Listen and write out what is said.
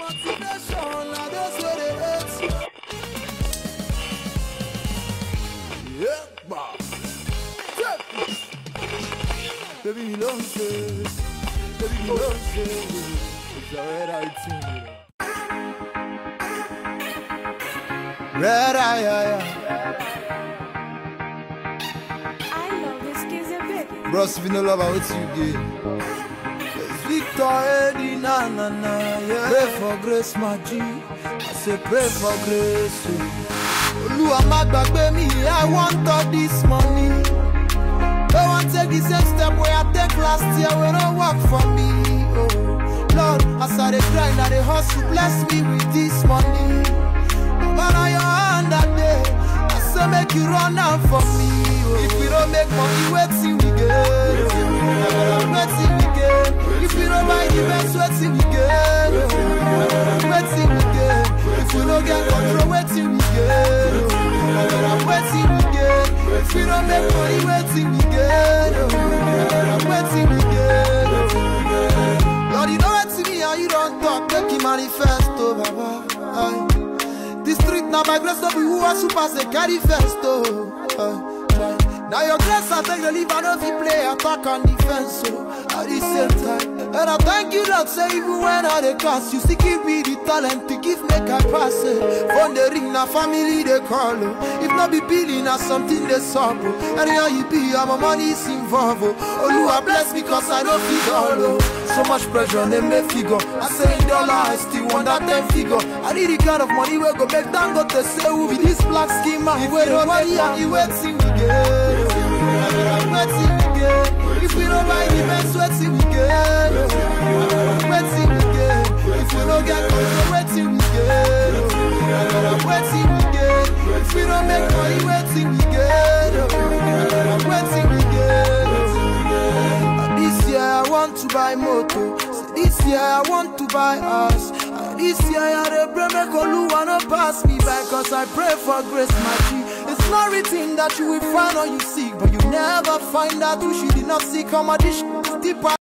motivation, now that's where they hate. Yeah, boss. Baby, you don't say. Baby, you don't say. It's a red eye thing. Red eye, I love this kids a bit. bros, if you don't love what you get. It's Victor Eddie, na na na, yeah. Pray for grace, my G. I say pray for grace. Oluwa má gbàgbé mi, I want all this money. Don't want to take the same step where I take last year when I work for me. Oh, Lord, as I dey grind, I dey hustle, bless me with this money. But on your hand that day, I say make you run out for me. Oh. If we don't make money, wait till we get. Wait till we get. If we don't buy the best, wait till we get. Wait till we get. If we don't get control, wait till we get. Wait till we get. If we don't make money, wait till we get. Wait till we get. Lord, you know what to me and you don't talk, make you manifest, oh Baba. This street now by grace of who are super say carry first, oh. Now your grace I take the leave, I don't play attack and defense, so at the same time. And I thank you Lord, say even when I dey cast, you still give me the talent to give make I pass it. From the ring now family they call, oh. If not be billing now something they solve, oh. And here you be, and my money is involved, oh. Lord bless me cause I don't figure, oh. So much pressure, they may figure. I say in dollar, I still want that 10 figure. I need the kind of money where go back down, got to say who be this black skin man. If we don't money, and you wait till we get. Wait till we get. If we don't buy the best, wait till we get. Wait till we get. If we don't get control, wait till we get. Wait till we get. If we don't make money, wait till we get. Wait till we get. This year I want to buy moto. This year I want to buy house. This year I dey pray make Oluwa no pass me by, cause I pray for grace, my G. It's not written that you will find or you seek, but you never find out who she did not seek. How much deeper.